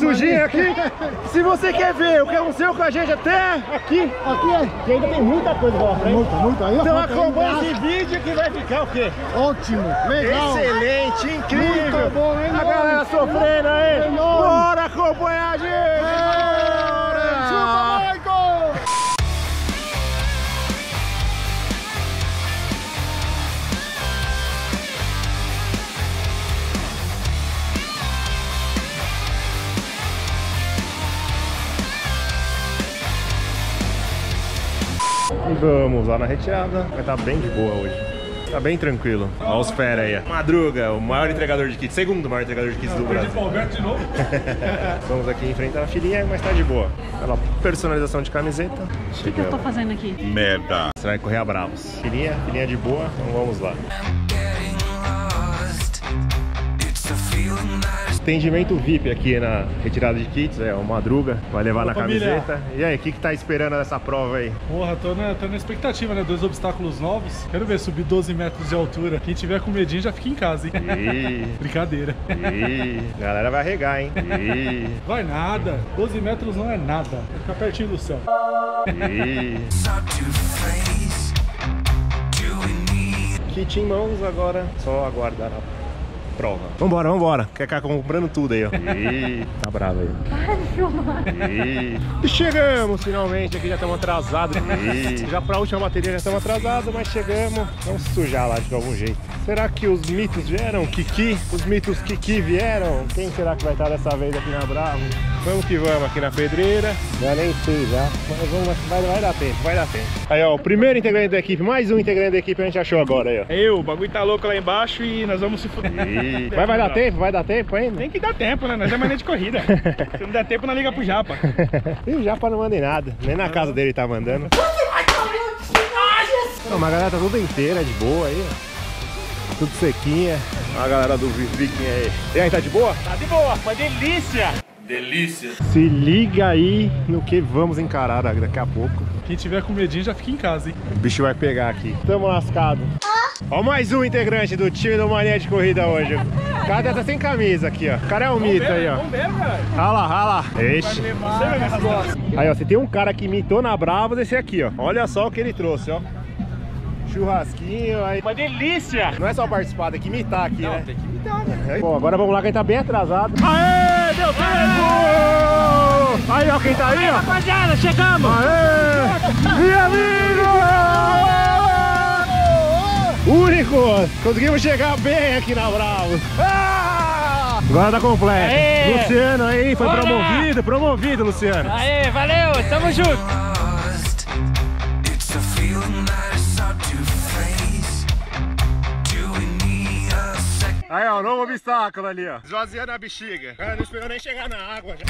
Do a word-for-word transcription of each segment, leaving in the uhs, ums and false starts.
sujinho aqui. Se você quer ver o que aconteceu com a gente até aqui, Aqui é, que ainda tem muita coisa pra frente. Muito, muito. Aí então acompanha esse vídeo que vai ficar o quê? Ótimo, legal. Excelente, incrível. Muito bom, hein? A galera sofrendo aí. Bora acompanhar a gente. Bora. Chupa, Michael! E vamos lá na retirada. Vai estar bem de boa hoje. Tá bem tranquilo. Olha os fera aí. Madruga, o maior entregador de kits. Segundo maior entregador de kits do Brasil. de novo. Vamos aqui enfrentar a filhinha, mas tá de boa. Pela personalização de camiseta. O que, que eu tô fazendo aqui? Merda. Você vai correr a bravos. Filhinha, filhinha de boa, então vamos lá. Atendimento V I P aqui na retirada de kits, é o Madruga, vai levar Olá, na família. camiseta. E aí, o que que tá esperando dessa prova aí? Porra, tô na, tô na expectativa, né? Dois obstáculos novos. Quero ver subir doze metros de altura. Quem tiver com medinho já fica em casa, hein? Ih, Brincadeira. ih, a galera vai arregar, hein? Ih, Vai nada. doze metros não é nada. Vai ficar pertinho do céu. ih. Kit em mãos, agora só aguardar a prova. Vambora, vambora. Quer ficar comprando tudo aí, ó. Ih, tá bravo aí. Para de filmar. Ih. E chegamos finalmente, aqui já estamos atrasados. Ih. Já pra última bateria já estamos atrasados, mas chegamos. Vamos sujar lá de algum jeito. Será que os mitos vieram? Kiki? Os mitos Kiki vieram? Quem será que vai estar dessa vez aqui na Bravo? Vamos que vamos aqui na pedreira. Já nem sei já, mas vamos, vai, vai dar tempo, vai dar tempo. Aí ó, o primeiro integrante da equipe, mais um integrante da equipe a gente achou agora aí ó. É eu, o bagulho tá louco lá embaixo e nós vamos se fuder. Ih. Vai, vai dar tempo? Vai dar tempo ainda? Tem que dar tempo, né? Nós é maneira de corrida. Se não der tempo, nós liga pro Japa. E o Japa não manda em nada, nem na casa dele tá mandando. Não, mas a galera tá toda inteira, de boa aí, ó. Tudo sequinha. A galera do Viking aí. E aí, tá de boa? Tá de boa, foi delícia. Delícia. Se liga aí no que vamos encarar daqui a pouco. Quem tiver com medinho já fica em casa, hein? O bicho vai pegar aqui. Tamo lascado. Ó, mais um integrante do time do Mania de Corrida hoje. O cara tá sem camisa aqui, ó. O cara é um mito aí, ó. Vamos ver, velho. Olha lá, olha lá. Ixi. Aí, ó, você tem um cara que imitou na Bravos, esse aqui, ó. Olha só o que ele trouxe, ó. Churrasquinho, aí. Uma delícia. Não é só participar, tem que imitar aqui, Não, né? tem que imitar, né? Bom, agora vamos lá que a gente tá bem atrasado. Aê, deu tempo! Aí, ó, quem tá aí, ó. Rapaziada, chegamos! Aê! Meu amigo! Únicos! Conseguimos chegar bem aqui na Bravos. Ah! Agora tá completo. Aê! Luciano aí, foi Bora! promovido, promovido, Luciano. Aê, valeu, tamo junto! Aí, ó, novo obstáculo ali, ó. Esvaziando a bexiga. Cara, não esperou nem chegar na água já.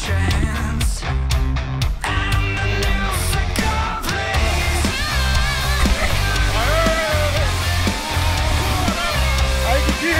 Aí, Kiki!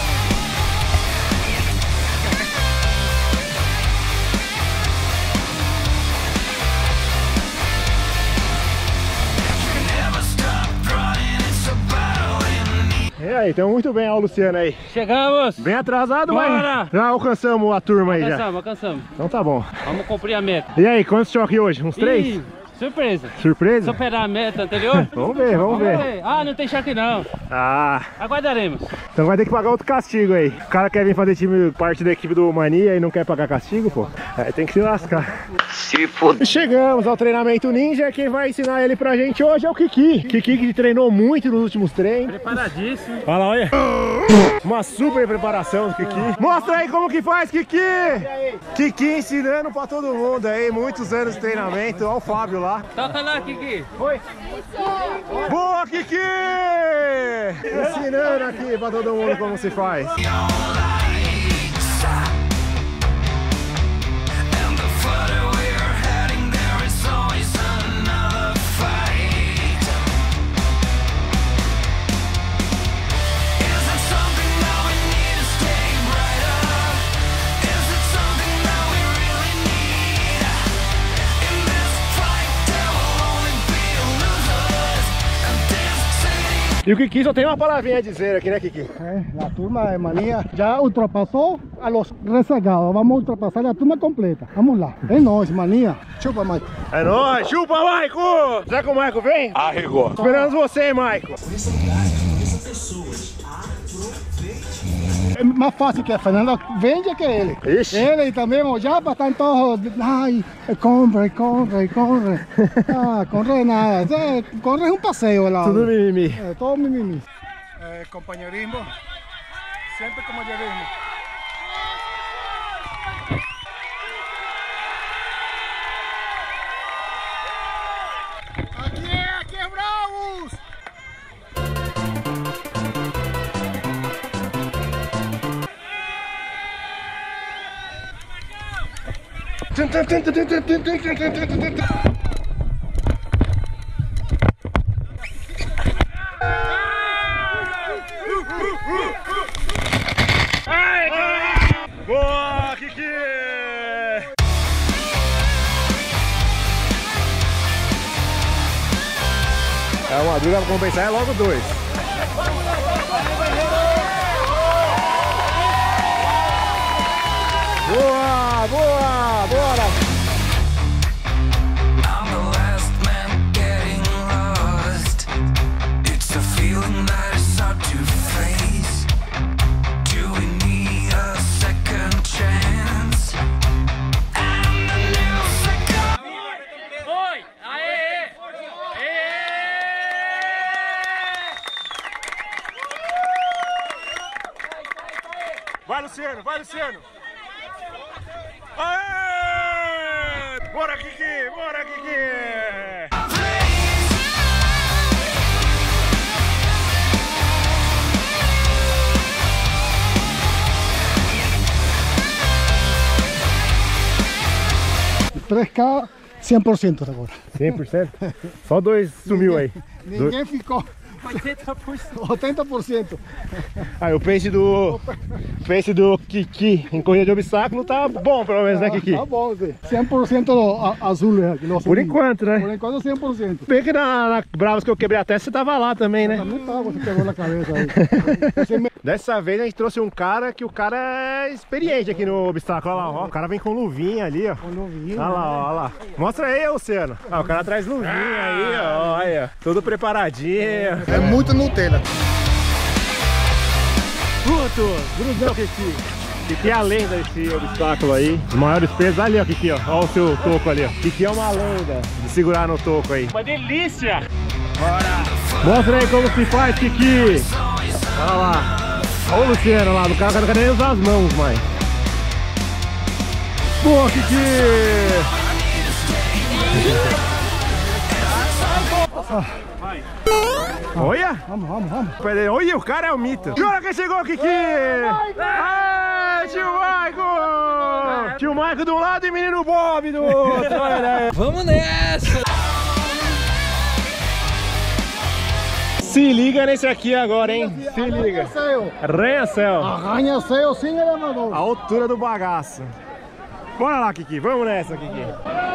E aí, estamos muito bem, ó, o Luciano aí. Chegamos! Bem atrasado, Bora! mas já alcançamos a turma aí já. Alcançamos, alcançamos. Então tá bom. Vamos cumprir a meta. E aí, quantos choques hoje? Uns três? Ih, surpresa! Surpresa? Superar a meta anterior? Vamos ver, vamos ver. Ah, não tem choque não. Ah, Aguardaremos. então vai ter que pagar outro castigo aí. O cara quer vir fazer time, parte da equipe do Mania e não quer pagar castigo, pô. Aí tem que se lascar. Se foda. Chegamos ao treinamento ninja. Quem vai ensinar ele pra gente hoje é o Kiki. Kiki que treinou muito nos últimos treinos. Preparadíssimo. Olha lá, olha. Uma super preparação do Kiki. Mostra aí como que faz, Kiki. Kiki ensinando pra todo mundo aí. Muitos anos de treinamento. Olha o Fábio lá. Toca lá, Kiki. Oi. Boa, Kiki! Ensinando aqui pra todo mundo como se faz. E o Kiki só tem uma palavrinha a dizer aqui, né, Kiki? Eh, la turma de Manía ya ultrapasó a los rezagados. Vamos a ultrapasar la turma completa. Vamos lá. É nóis, Manía. Chupa, Maico. É nóis, chupa, Maico! Será que o Maico vem? Arregou. Esperamos você, Maico. É mais fácil que a Fernanda vende que ele. Ixi. Ele também, ó, já estão todos. Ai, corre, corre, corre. Ah, corre nada. É, corre é um passeio lá. Tudo mimimi. É, todo mimimi. É, companheirismo, sempre companheirismo. Aqui é, aqui é Bravos! Boa, Kiki! É uma dúvida pra compensar, é logo dois. Boa, boa, bora! I'm the last man getting lost. It's a feeling that is hard to face. Do we need a second chance? And a new second. Oi! Aê! Vai, Luciano, vai, Luciano! Aê! Bora, Kiki! Bora, Kiki! três K, cem por cento agora. cem por cento? Só dois sumiu aí. Ninguém ficou oitenta por cento. Aí o pace do pace do Kiki em corrida de obstáculo tá bom, pelo menos, né, Kiki? Tá bom, sim. cem por cento a- azul aqui. Nosso Por vinho. enquanto, né? Por enquanto cem por cento. Bem que na, na Bravos que eu quebrei a testa, você tava lá também, né? Também tá, você pegou na cabeça aí. Você me- Dessa vez a gente trouxe um cara que o cara é experiente aqui no obstáculo. Olha lá, ó. O cara vem com luvinha ali, ó. Com luvinha, Olha lá, ó, olha lá. Mostra aí, Luciano. Ah, o cara traz luvinha aí, ó. Olha, tudo preparadinho. É muito Nutella. Puto, grudão, Kiki. Kiki é a lenda desse obstáculo aí. Os maiores pesos ali, ó, Kiki, ó. Olha o seu toco ali, ó. Kiki é uma lenda de segurar no toco aí. Uma delícia! Mostra aí como se faz, Kiki. Olha lá. Olha o Luciano lá, do cara não quer nem usar as mãos, mais. Boa, Kiki! Olha! Vamos, vamos, vamos. Peraí, olha, o cara é o mito. E olha quem chegou, Kiki! Aê, tio Maico! Tio Maico de um lado e menino Bob do outro. Olha aí. Vamos nessa! Se liga nesse aqui agora, hein? Se liga. Arranha-céu. Arranha-céu. Arranha-céu sem elevador. A altura do bagaço. Bora lá, Kiki. Vamos nessa, Kiki.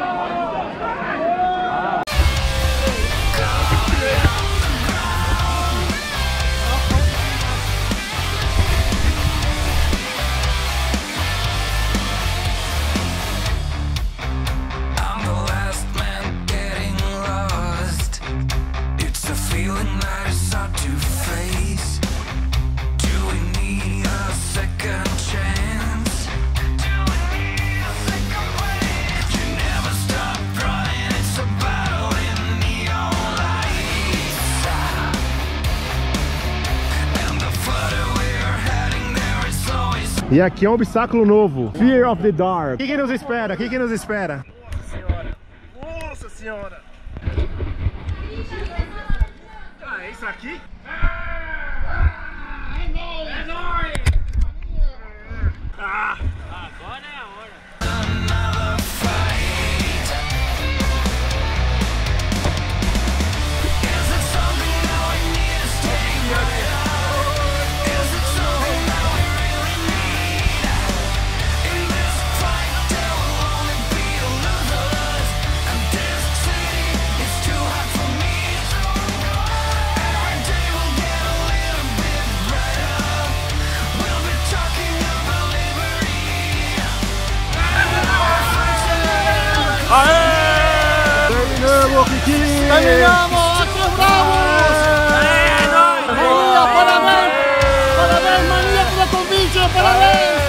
I'm the last man getting lost. It's a feeling that is hard to face. Do we need a second chance? Do we need a second chance? You never stop trying. It's a battle in neon lights. And the further we're heading, there is always. E aqui é um obstáculo novo. Fear of the Dark. O que, que nos espera? O que, que nos espera? Nossa senhora! Ah, é isso aqui? É nóis! Ah! Agora é a hora! Another fight. Is it something that we need to stay right? Is it something that we really need? In this fight, there will only be losers. And this city is too hard for me. Every day will get Bravo, Kiki! Terminamos! Aqui é Bravos! É nóis! Mania, parabéns! Parabéns, Mania, pelo convite! Parabéns!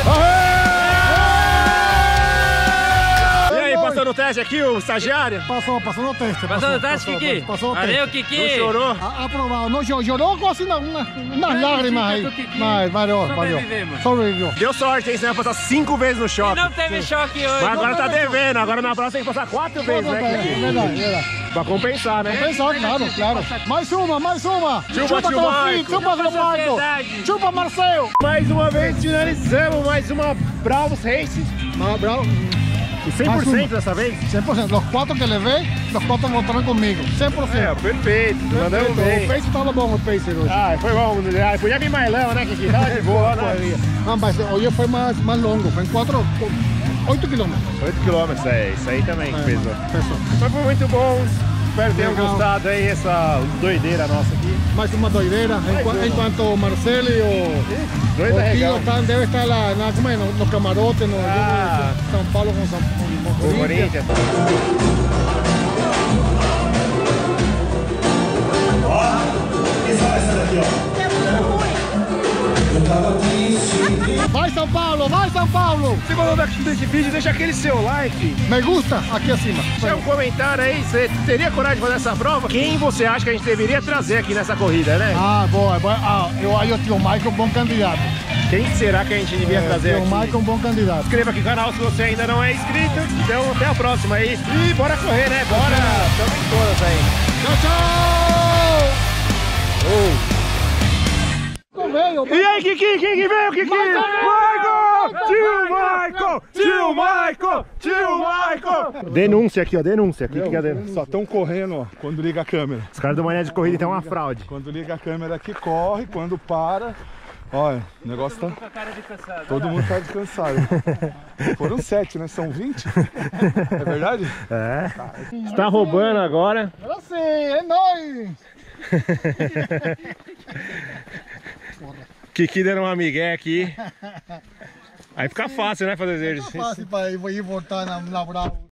E aí, passou no teste aqui o estagiário? Passou, passou no teste. Passou no teste, Kiki? Passou no Valeu, teste. Kiki! Não chorou? A- Aprovado. Não chorou, chorou com assim, umas, umas Mas lágrimas fica aí. do Kiki. Mas valeu, valeu. Sobrevivemos. Sobreviveu. Deu sorte, hein? Você vai passar cinco vezes no E shopping. não teve choque hoje. Mas agora tá devendo, agora na próxima tem que passar quatro vezes, né, Kiki? Verdade, verdade. Pra compensar, né? Pensar, claro, claro. Mais uma, mais uma. Chupa, tio Teofilo, Marco. chupa, seu Marco. Sociedade. Chupa, Marcelo. Mais uma vez finalizamos mais uma Bravos Race. Ah, bravo. E cem por cento dessa vez? cem por cento. Los quatro que levei, los quatro votaram comigo. cem por É, cento. perfeito. Mandamos O bem. Pace tava bom, o Pace hoje. Ah, foi bom. Ah, podia vir mais lão, né, Kiki? Tava de boa, né? Ah, mas hoje foi mais, mais longo, foi em quatro, oito quilômetros. oito quilômetros, é. Isso aí também É, pesou. pesou. Mas foi muito bom. Espero que tenham Legal. gostado aí essa doideira nossa aqui. Mais uma doideira, enqu- enquanto o Marcelo e o, Dois o Tio arregão. estão, deve estar lá, na, como é, no, nos camarotes, no Ah. jogo de São Paulo com, São, com, com O Corinthians. Corinthians. Vai São Paulo, vai São Paulo! Se gostou desse vídeo, deixa aquele seu like. Me gusta aqui acima. Deixa um comentário aí, você teria coragem de fazer essa prova? Quem você acha que a gente deveria trazer aqui nessa corrida, né? Ah, boa, boa. Ah, eu acho o tio Michael bom candidato. Quem será que a gente devia trazer tio aqui? Michael um bom candidato. Inscreva aqui no canal se você ainda não é inscrito. Então até a próxima aí. E bora correr, né? Bora! Estamos em todas aí. Tchau, tchau! Oh. Veio, E aí, Kiki? Quem que veio, Kiki? Michael! Tio Michael! Tio Michael! Tio Michael! Denúncia aqui, ó. Denúncia. O que, que é a denúncia? Só estão correndo, ó, quando liga a câmera. Os caras do Mané de Corrida então é uma fraude. Quando liga a câmera aqui, corre. Quando para, olha, o negócio tá... Com a cara de cansado. Todo mundo tá descansado. Foram sete, né? São vinte? É verdade? É. Você tá roubando agora. Agora sim, é nóis! Kiki dando uma migué aqui. Aí fica fácil, né, fazer exercício. Fácil para ir voltar na, na Bravo.